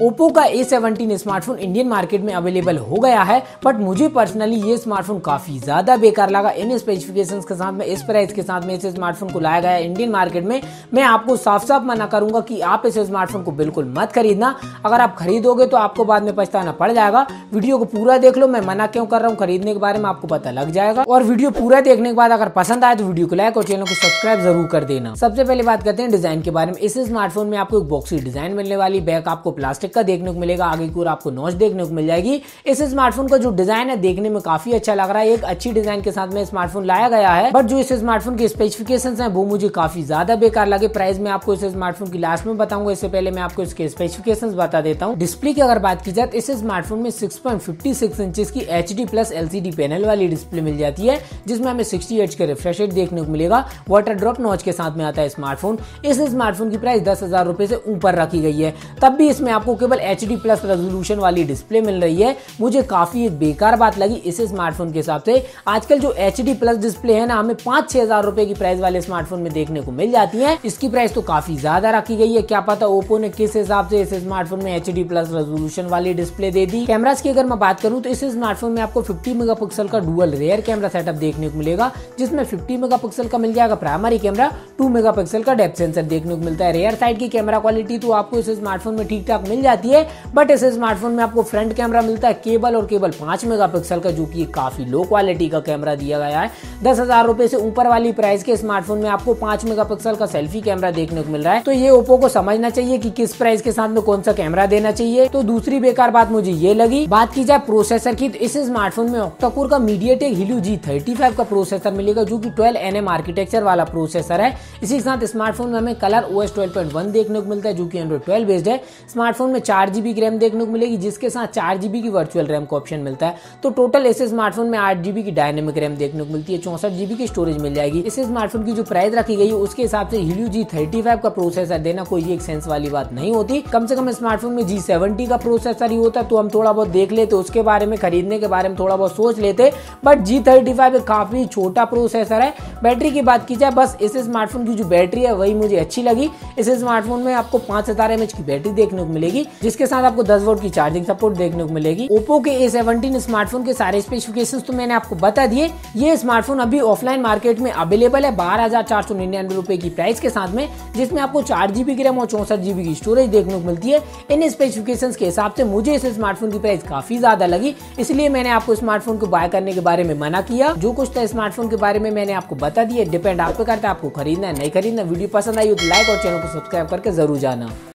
Oppo का A17 smartphone Indian market में available हो गया है, बट मुझे पर्सनली ये स्मार्टफोन काफी ज्यादा बेकार लगा। इन स्पेसिफिकेशंस के साथ में, इस प्राइस के साथ में इस स्मार्टफोन को लाया गया है इंडियन मार्केट में। मैं आपको साफ साफ मना करूंगा कि आप इस स्मार्टफोन को बिल्कुल मत खरीदना। अगर आप खरीदोगे तो आपको बाद में पछताना पड़ जाएगा। वीडियो को पूरा देख लो, मैं मना क्यों कर रहा हूँ खरीदने के बारे में आपको पता लग जाएगा। और वीडियो पूरा देखने के बाद अगर पसंद आए तो वीडियो को लाइक और चैनल को सब्सक्राइब जरूर कर देना। सबसे पहले बात करते हैं डिजाइन के बारे में। इस स्मार्टफोन में आपको एक बॉक्सी डिजाइन मिलने वाली, बैक आपको प्लास्टिक का देखने को मिलेगा, आगे की ओर आपको नॉच देखने को मिल जाएगी। इस स्मार्टफोन का जो डिजाइन है देखने में काफी अच्छा लग रहा है। एक अच्छी डिजाइन के साथ में स्मार्टफोन लाया गया है, बट जो इस स्मार्टफोन के स्पेसिफिकेशंस हैं वो मुझे काफी ज्यादा बेकार लगे। प्राइस में आपको इस स्मार्टफोन की लास्ट में बताऊंगा, इससे पहले मैं आपको इसके स्पेसिफिकेशंस बता देता हूं। डिस्प्ले की अगर बात की जाए तो इस स्मार्टफोन में 6.56 इंचेस की HD प्लस LCD पैनल वाली डिस्प्ले मिल जाती है, जिसमें हमें 60 हर्ट्ज का रिफ्रेश रेट देखने को मिलेगा। वाटर ड्रॉप नॉच के साथ में आता है स्मार्टफोन। इस स्मार्टफोन की प्राइस 10,000 रुपए से ऊपर रखी गई है, तब भी इसमें आपको केवल HD प्लस रेजोल्यूशन वाली डिस्प्ले मिल रही है। मुझे काफी एक बेकार बात लगी इस स्मार्टफोन के हिसाब से। आजकल जो HD प्लस डिस्प्ले है ना, हमें 5-6 हजार रुपए की प्राइस वाले स्मार्टफोन में देखने को मिल जाती है। इसकी प्राइस तो काफी ज्यादा रखी गई है। क्या पता ओप्पो ने किस हिसाब से इस स्मार्टफोन में HD प्लस रेजोल्यूशन वाली डिस्प्ले दे दी। कैमरास की अगर मैं बात करूं तो इस स्मार्टफोन में आपको 50 मेगापिक्सल का डुअल रेयर कैमरा सेटअप देखने को मिलेगा, जिसमें 50 मेगापिक्सल का मिल जाएगा प्राइमरी कैमरा, 2 मेगापिक्सल का डेप्थ सेंसर देखने को मिलता है। रेयर साइड की कैमरा क्वालिटी तो आपको इस स्मार्टफोन में ठीक ठाक मिल जाती है, बट इस स्मार्टफोन में आपको फ्रंट कैमरा मिलता है केवल और केवल 5 मेगापिक्सल का, जो कि काफी लो क्वालिटी का कैमरा दिया गया है। 10,000 रुपए से ऊपर वाली प्राइस के स्मार्टफोन में आपको 5 मेगापिक्सल का सेल्फी कैमरा देखने को मिल रहा है। तो ये ओप्पो को समझना चाहिए कि किस प्राइस के साथ में कौन सा कैमरा देना चाहिए। तो दूसरी बेकार बात मुझे ये लगी। बात की जाए प्रोसेसर की, तो इस स्मार्टफोन में ऑक्टा-कोर का MediaTek Helio G35 का प्रोसेसर मिलेगा, जो कि 12nm आर्किटेक्चर वाला प्रोसेसर है। इसी के साथ स्मार्टफोन में हमें कलर OS 12.1 देखने को मिलता है, जो कि Android 12 बेस्ड है। स्मार्टफोन में 4GB की रैम देखने को मिलेगी, जिसके साथ 4GB की वर्चुअल रैम का ऑप्शन मिलता है। तो टोटल इस स्मार्टफोन में 8GB की डायनेमिक रैम देखने को मिलती है, 64GB की स्टोरेज मिल जाएगी। इस स्मार्टफोन की जो प्राइस रखी गई है उसके हिसाब से Helio G35 का प्रोसेसर देना कोई एक सेंस वाली बात नहीं होती। कम से कम स्मार्टफोन में G70 का प्रोसेसर ही होता तो हम थोड़ा बहुत देख लेते, उसके बारे में, खरीदने के बारे में थोड़ा बहुत सोच लेते, बट G35 काफी छोटा प्रोसेसर है। बैटरी की बात की जाए, बस इस स्मार्टफोन की जो बैटरी है वही मुझे अच्छी लगी। इस स्मार्टफोन में आपको 5000 mAh की बैटरी देखने को मिलेगी, जिसके साथ आपको 10 वोल्ट की चार्जिंग सपोर्ट देखने को मिलेगी। ओप्पो के A17 स्मार्टफोन के सारे स्पेसिफिकेशंस तो मैंने आपको बता दिए। ये स्मार्टफोन अभी ऑफलाइन मार्केट में अवेलेबल है 12,499 रुपए की प्राइस के साथ में, जिसमें आपको 4GB की रैम और 64GB की स्टोरेज देखने को मिलती है। इन स्पेसिफिकेशंस के हिसाब से मुझे इस स्मार्टफोन की प्राइस काफी ज्यादा लगी, इसलिए मैंने आपको स्मार्टफोन को बाय करने के बारे में मना किया। जो कुछ था स्मार्टफोन के बारे में मैंने आपको बता दिया। डिपेंड आप पे करता है आपको खरीदना है नहीं खरीदना। वीडियो पसंद आई हो तो लाइक और चैनल को सब्सक्राइब करके जरूर जाना।